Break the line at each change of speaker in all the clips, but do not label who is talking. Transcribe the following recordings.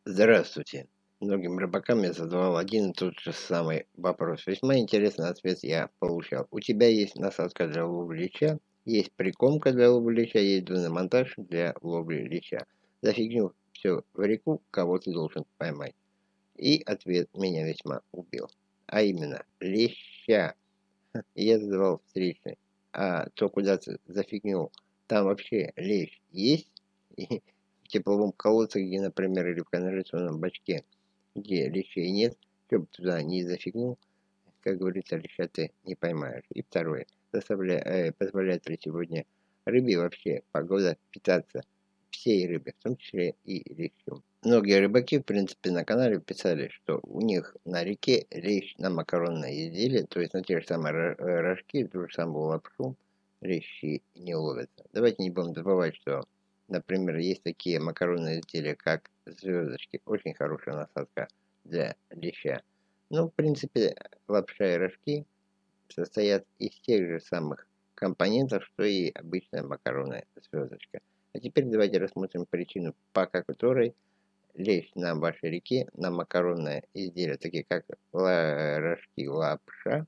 Здравствуйте. Многим рыбакам я задавал один и тот же самый вопрос. Весьма интересный ответ я получал. У тебя есть насадка для ловли леща, есть прикормка для ловли леща, есть двойной монтаж для ловли леща. За фигню все в реку, кого ты должен поймать. И ответ меня весьма убил. А именно, леща. И я задавал встречный. А то куда ты за фигню? Там вообще лещ есть? И в тепловом колодце, где, например, или в канализационном бачке, где лещей нет, чтоб туда не зафигнул, как говорится, леща ты не поймаешь. И второе. Позволяет ли сегодня рыбе вообще погода питаться всей рыбе, в том числе и лещом? Многие рыбаки, в принципе, на канале писали, что у них на реке лещ на макаронное изделие, то есть на те же самые рожки, ту же самую лапшу, лещи не ловятся. Давайте не будем забывать, что, например, есть такие макаронные изделия, как звездочки, очень хорошая насадка для леща. Ну, в принципе, лапша и рожки состоят из тех же самых компонентов, что и обычная макаронная звездочка. А теперь давайте рассмотрим причину, по которой лещ на вашей реке на макаронное изделие, такие как рожки, лапша,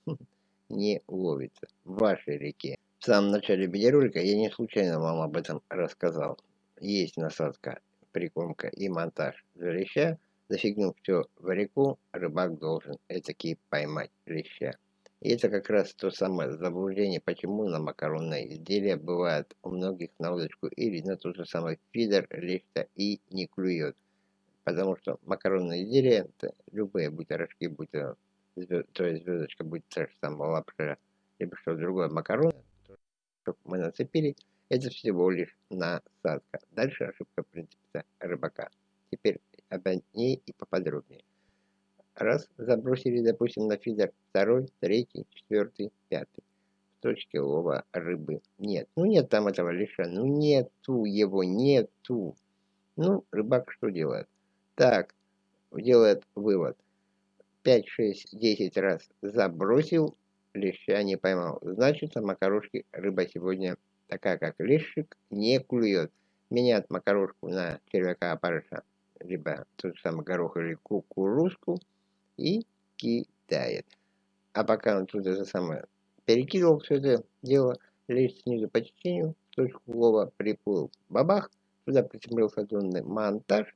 не ловится в вашей реке. В самом начале видеоролика я не случайно вам об этом рассказал. Есть насадка, прикормка и монтаж для леща. Зафигнув все в реку, рыбак должен этаки поймать леща. И это как раз то самое заблуждение, почему на макаронное изделие бывает у многих на удочку или на тот же самый фидер леща и не клюет. Потому что макаронные изделия, это любые, будь то рожки, будь то, то есть звездочка, будь то же самое лапша, либо что-то другое, макароны, что мы нацепили, это всего лишь насадка. Дальше ошибка, в принципе, рыбака. Теперь об ней и поподробнее. Раз забросили, допустим, на фидер второй, третий, четвертый, пятый. В точке лова рыбы нет. Ну нет там этого лиша, ну нету его, нету. Ну, рыбак что делает? Так, делает вывод. 5, 6, 10 раз забросил, леща не поймал. Значит, на макарошке рыба сегодня такая, как лещик, не клюет. Меняет макарошку на червяка, опарыша, либо тот же самый горох или кукурузку и кидает. А пока он тут это самое перекидывал все это дело, лещ снизу по течению, в точку лова приплыл. Бабах, туда приземлился донный монтаж,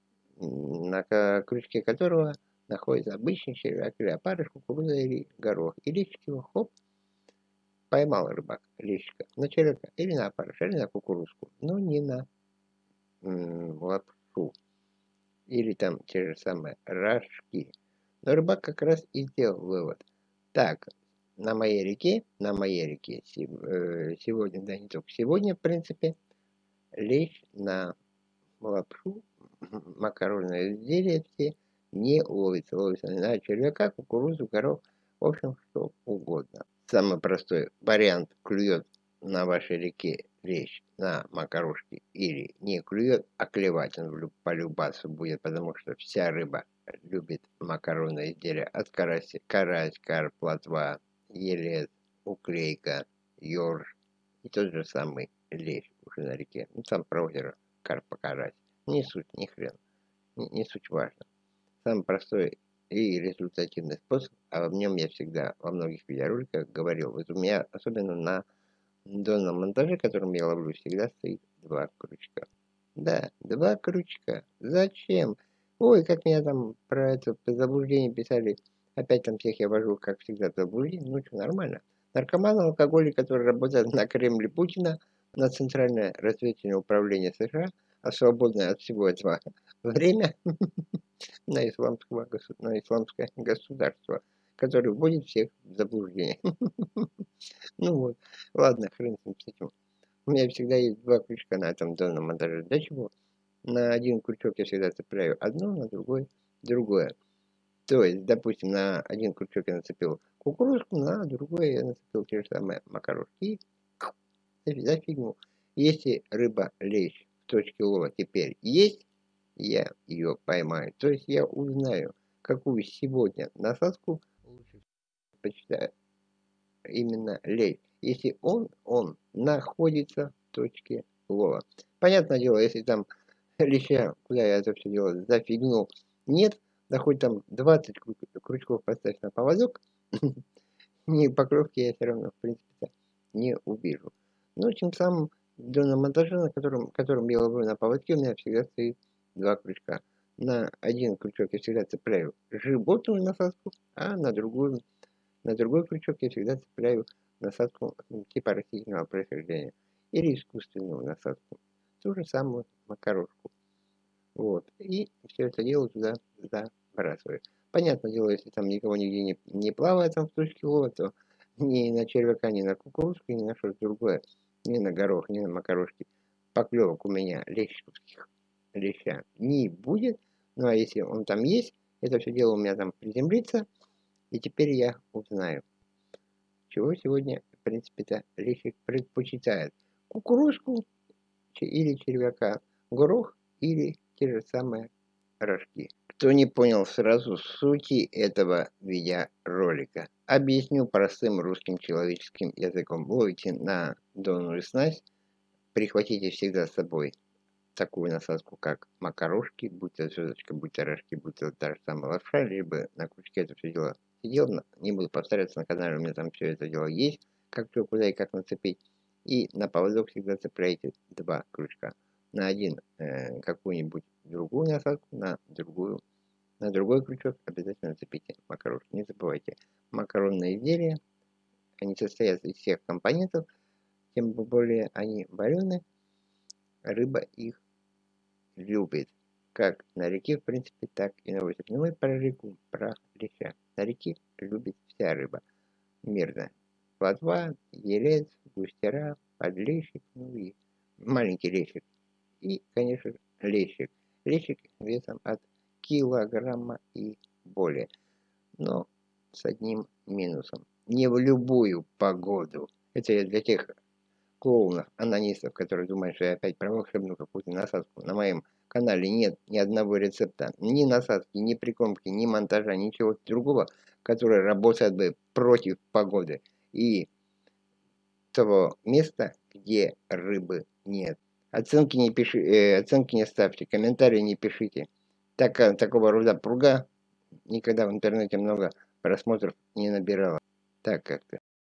на крючке которого находится обычный червяк или опарыш, кукуруза или горох. И лещик его, хоп, поймал рыбак лещика на червяка или на опарыша, или на кукурузку, но не на лапшу. Или там те же самые рожки. Но рыбак как раз и сделал вывод. Так, на моей реке сегодня, да не только сегодня, в принципе, лещ на лапшу, макаронные изделия все не ловится. Ловится на червяка, кукурузу, горох, в общем, что угодно. Самый простой вариант: клюет на вашей реке лещ на макарошке или не клюет, а клевать он по любасу будет, потому что вся рыба любит макаронные изделия. От карась, карп, плотва, елец, уклейка, ёрш и тот же самый лещ уже на реке. Ну, там про озеро карпа, карась. Не суть, ни хрен. Не суть важно. Самый простой и результативный способ, а в нем я всегда во многих видеороликах говорил. Вот у меня, особенно на донном монтаже, которым я ловлю, всегда стоит два крючка. Да, два крючка. Зачем? Ой, как меня там про это заблуждение писали. Опять там всех я вожу, как всегда, в заблуждение. Ну что, нормально. Наркоманы, алкоголик, который работает на Кремле Путина, на Центральное разведывательное управление США, а свободное от всего этого время на исламское государство, которое вводит всех в заблуждение. Ну вот, ладно, хрен с этим. У меня всегда есть два крючка на этом данном монтаже. Для чего? На один крючок я всегда цепляю одно, на другой другое. То есть, допустим, на один крючок я нацепил кукурузку, на другой я нацепил те же самые макарошки. И зафигнул. Если рыба лещ в точке лова теперь есть, я ее поймаю. То есть я узнаю, какую сегодня насадку лучше почитаю именно лещ. Если он находится в точке лова. Понятное дело, если там леща, куда я это все дело зафигнул, нет, да хоть там 20 крючков поставь на поводок, ни покровки я все равно, в принципе, не увижу. Но тем самым для монтажа, которым я ловлю на поводке, у меня всегда стоит два крючка. На один крючок я всегда цепляю животную насадку, а на другой крючок я всегда цепляю насадку типа растительного происхождения или искусственную насадку. Ту же самую макарошку. Вот. И все это дело туда забрасываю. Понятное дело, если там никого нигде не плавает там в точке лова, то ни на червяка, ни на кукурузку, ни на что-то другое, ни на горох, ни на макарошки поклевок у меня лещевских леща не будет. Ну а если он там есть, это все дело у меня там приземлится, и теперь я узнаю, чего сегодня, в принципе-то, лещик предпочитает. Кукурузку или червяка, горох или те же самые рожки. Кто не понял сразу сути этого видеоролика, объясню простым русским человеческим языком. Ловите на донную снасть, прихватите всегда с собой такую насадку, как макарошки, будь то звездочка, будь то рожки, будь то та же самая лапша, либо на крючке это все дело сидел, не буду повторяться на канале, у меня там все это дело есть, как все куда и как нацепить. И на поводок всегда цепляете два крючка. На один какую-нибудь другую насадку, на другой крючок обязательно цепите макарошки. Не забывайте, макаронные изделия, они состоят из всех компонентов, тем более они вареные, рыба их любит. Как на реке, в принципе, так и на озере. Но мы про реку, про леща. На реке любит вся рыба. Мирно. Плотва, елец, густера, подлещик, ну и маленький лещик. И, конечно же, лещик. Лещик весом от килограмма и более. Но с одним минусом. Не в любую погоду. Это я для тех клоунов, анонистов, которые думают, что я опять про волшебную какую-то насадку. На моем канале нет ни одного рецепта, ни насадки, ни прикормки, ни монтажа, ничего другого, который работает бы против погоды и того места, где рыбы нет. Оценки не ставьте, комментарии не пишите. Такого рода пруга никогда в интернете много просмотров не набирала. Так как-то.